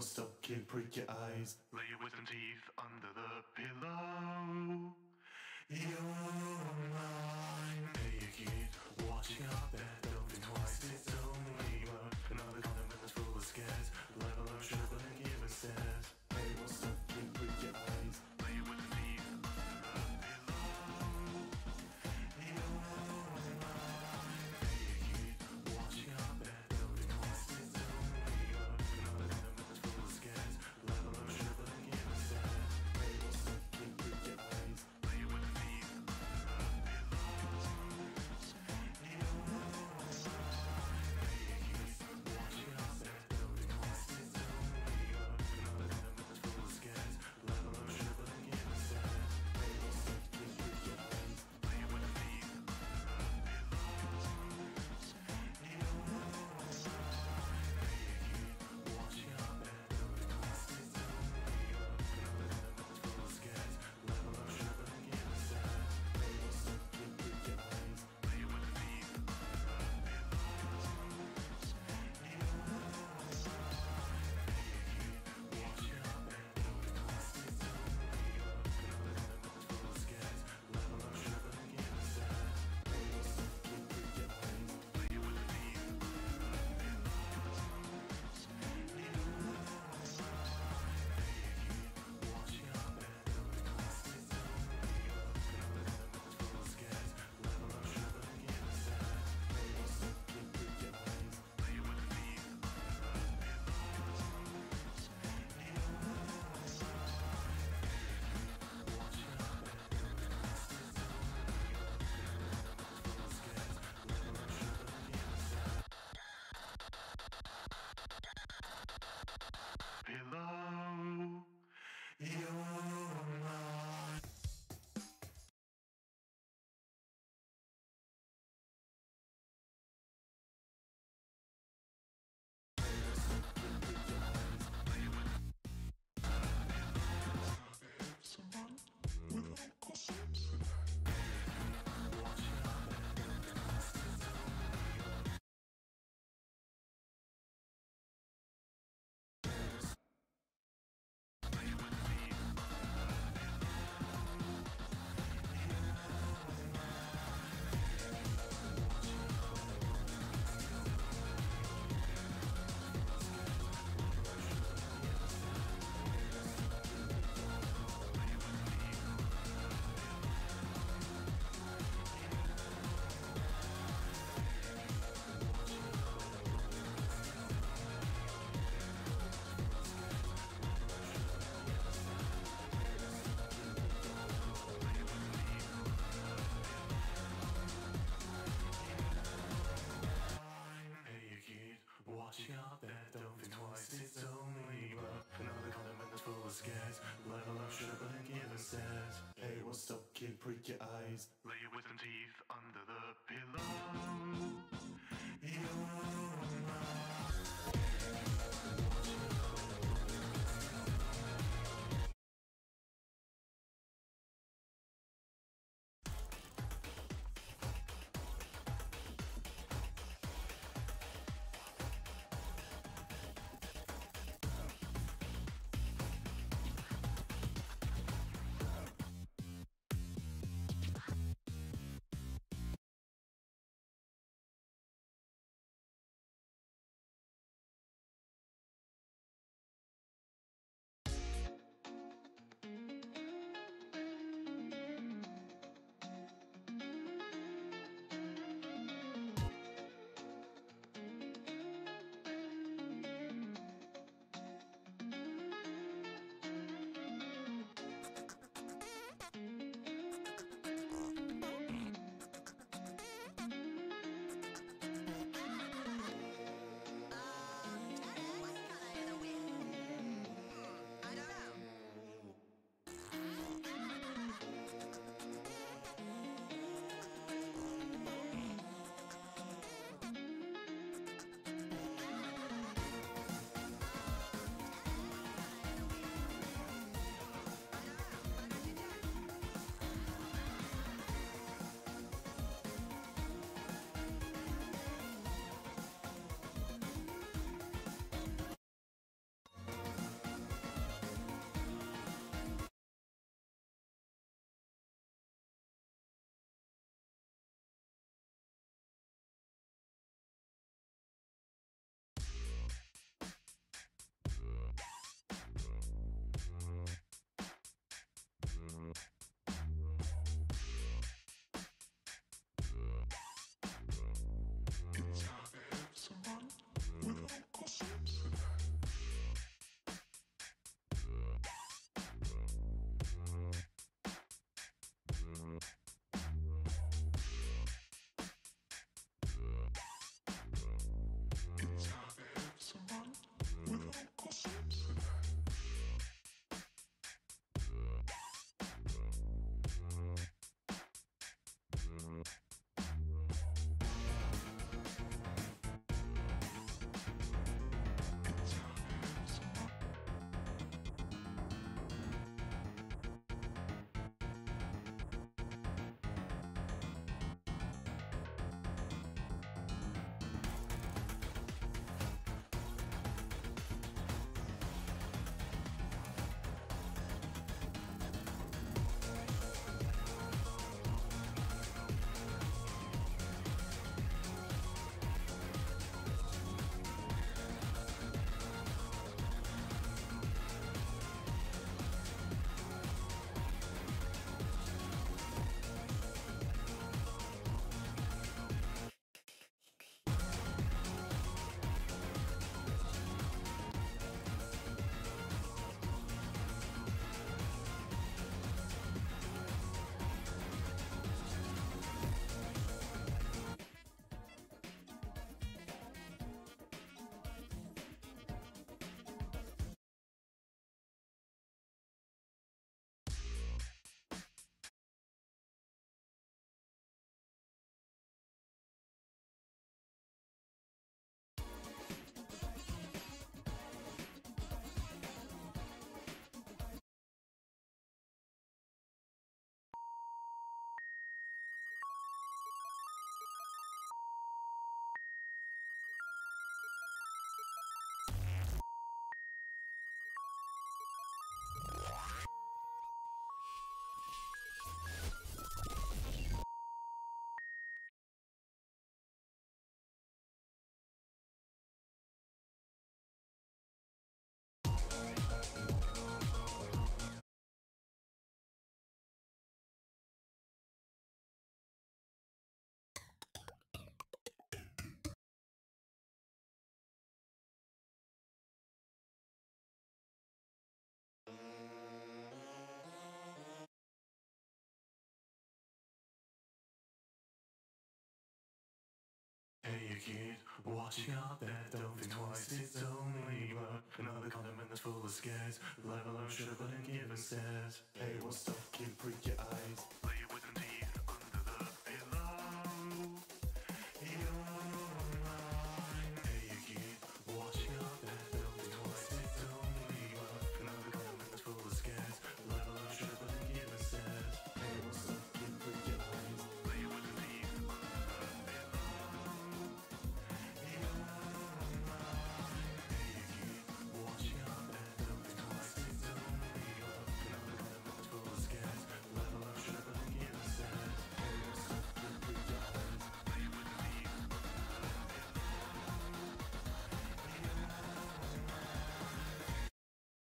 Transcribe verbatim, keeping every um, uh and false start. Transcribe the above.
stop, kid, prick your eyes. Lay your wisdom teeth under the pillow. You're mine. Hey, you kid, watching out there. Don't think twice, it's only work. Another condiment that's full of scares. Level up, trouble, and giving stares. Hey, what's up, kid, prick your eyes. Lay your wisdom teeth under the pillow. You're mine. Hey, you kid, watching out there. Don't think twice, it's only work. Another condiment that's full of scares. Level up, trouble, and giving stares. Hey, what's up, kid, prick your eyes. Lay your wisdom teeth under the pillow. You're mine. Hey, you kid, watching out there. Don't think twice, it's only work. Another condiment that's full of scares. Level up, trouble, and giving stares. Hey, what's up, kid, prick your eyes. Lay your wisdom teeth under the pillow. You're mine. Hey, you kid, watching out there. Don't think twice, it's only work. Another condiment that's full of scares. Level up, trouble, and giving stares. Hey, what's up, kid, prick your eyes. Lay your wisdom teeth under the pillow. You're mine. Hey, you kid, watching out there. Don't think twice, it's only work. Another condiment that's full of scares. Level up, trouble, and giving stares. Hey, what's up, kid, prick your eyes. Lay your wisdom teeth under the pillow. You're mine. Hey, you kid, watching out there. Don't think twice, it's only work. Another condiment that's full of scares. Level up, trouble, and giving stares. Hey, what's up, kid, prick your eyes. Lay your wisdom teeth under the pillow. You're mine. Watching out there. Don't think twice, it's only work. Another condiment that's full of scares. Level up, trouble, and giving stares. Pillow. You're mine. Hey, you kid, watching out there. Don't think twice, it's only work. Another condiment that's full of scares. Level up, trouble, and giving stares. Hey, what's up, kid, prick your eyes. Lay your wisdom teeth under the pillow. You're mine. kid, watching out there, don't think twice, it's only work. Another condiment that's full of scares, let alone sugar and given stares. Hey, what's up, kid, prick your eyes, lay your wisdom teeth